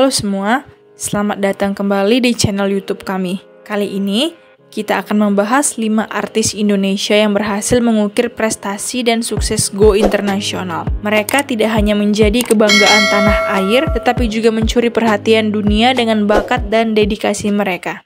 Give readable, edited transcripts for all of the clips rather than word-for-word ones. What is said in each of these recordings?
Halo semua, selamat datang kembali di channel YouTube kami. Kali ini, kita akan membahas 5 artis Indonesia yang berhasil mengukir prestasi dan sukses go internasional. Mereka tidak hanya menjadi kebanggaan tanah air, tetapi juga mencuri perhatian dunia dengan bakat dan dedikasi mereka.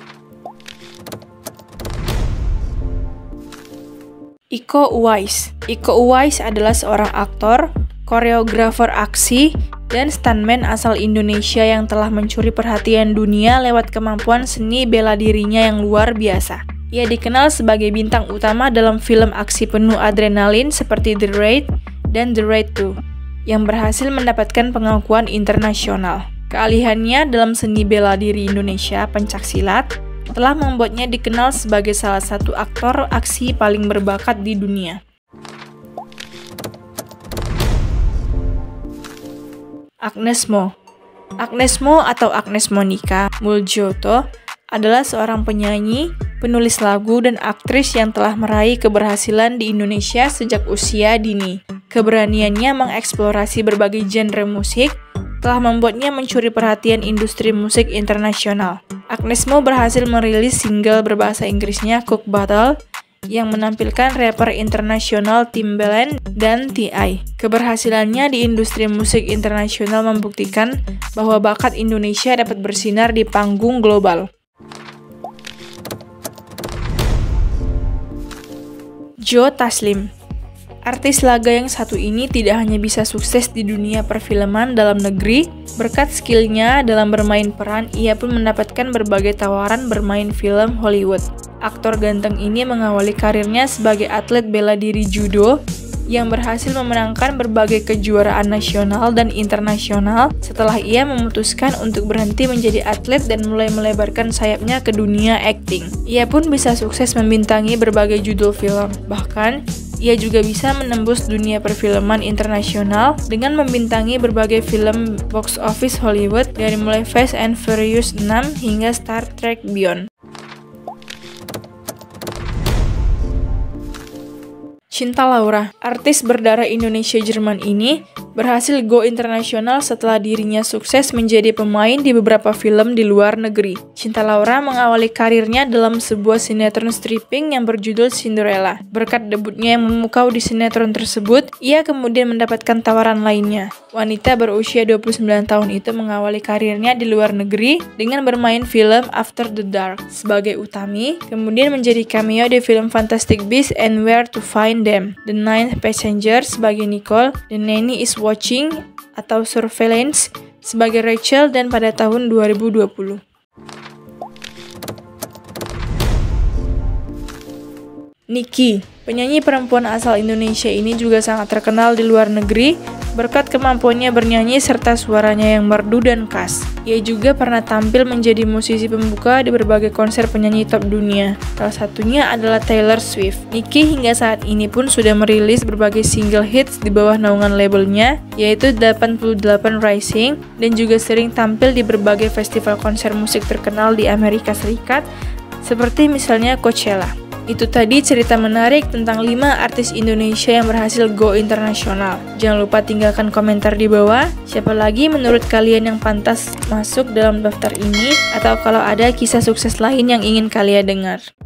Iko Uwais. Iko Uwais adalah seorang aktor, koreografer aksi, dan stuntman asal Indonesia yang telah mencuri perhatian dunia lewat kemampuan seni bela dirinya yang luar biasa. Ia dikenal sebagai bintang utama dalam film aksi penuh adrenalin seperti The Raid dan The Raid 2, yang berhasil mendapatkan pengakuan internasional. Keahliannya dalam seni bela diri Indonesia, pencaksilat, telah membuatnya dikenal sebagai salah satu aktor aksi paling berbakat di dunia. Agnes Mo. Agnes Mo atau Agnes Monica Muljoto adalah seorang penyanyi, penulis lagu, dan aktris yang telah meraih keberhasilan di Indonesia sejak usia dini. Keberaniannya mengeksplorasi berbagai genre musik telah membuatnya mencuri perhatian industri musik internasional. Agnes Mo berhasil merilis single berbahasa Inggrisnya Cook Battle yang menampilkan rapper internasional Timbaland dan T.I. Keberhasilannya di industri musik internasional membuktikan bahwa bakat Indonesia dapat bersinar di panggung global. Joe Taslim. Artis laga yang satu ini tidak hanya bisa sukses di dunia perfilman dalam negeri, berkat skillnya dalam bermain peran, ia pun mendapatkan berbagai tawaran bermain film Hollywood. Aktor ganteng ini mengawali karirnya sebagai atlet bela diri judo yang berhasil memenangkan berbagai kejuaraan nasional dan internasional setelah ia memutuskan untuk berhenti menjadi atlet dan mulai melebarkan sayapnya ke dunia akting. Ia pun bisa sukses membintangi berbagai judul film. Bahkan, ia juga bisa menembus dunia perfilman internasional dengan membintangi berbagai film box office Hollywood dari mulai Fast and Furious 6 hingga Star Trek Beyond. Cinta Laura, artis berdarah Indonesia-Jerman ini berhasil go internasional setelah dirinya sukses menjadi pemain di beberapa film di luar negeri. Cinta Laura mengawali karirnya dalam sebuah sinetron stripping yang berjudul Cinderella. Berkat debutnya yang memukau di sinetron tersebut, ia kemudian mendapatkan tawaran lainnya. Wanita berusia 29 tahun itu mengawali karirnya di luar negeri dengan bermain film After the Dark sebagai Utami, kemudian menjadi cameo di film Fantastic Beasts and Where to Find Them, The Ninth Passenger sebagai Nicole, The Nanny is Watching atau Surveillance sebagai Rachel, dan pada tahun 2020. Niki, penyanyi perempuan asal Indonesia ini juga sangat terkenal di luar negeri berkat kemampuannya bernyanyi serta suaranya yang merdu dan khas. Ia juga pernah tampil menjadi musisi pembuka di berbagai konser penyanyi top dunia. Salah satunya adalah Taylor Swift. Niki hingga saat ini pun sudah merilis berbagai single hits di bawah naungan labelnya, yaitu 88 Rising, dan juga sering tampil di berbagai festival konser musik terkenal di Amerika Serikat, seperti misalnya Coachella. Itu tadi cerita menarik tentang 5 artis Indonesia yang berhasil go internasional. Jangan lupa tinggalkan komentar di bawah, siapa lagi menurut kalian yang pantas masuk dalam daftar ini, atau kalau ada kisah sukses lain yang ingin kalian dengar.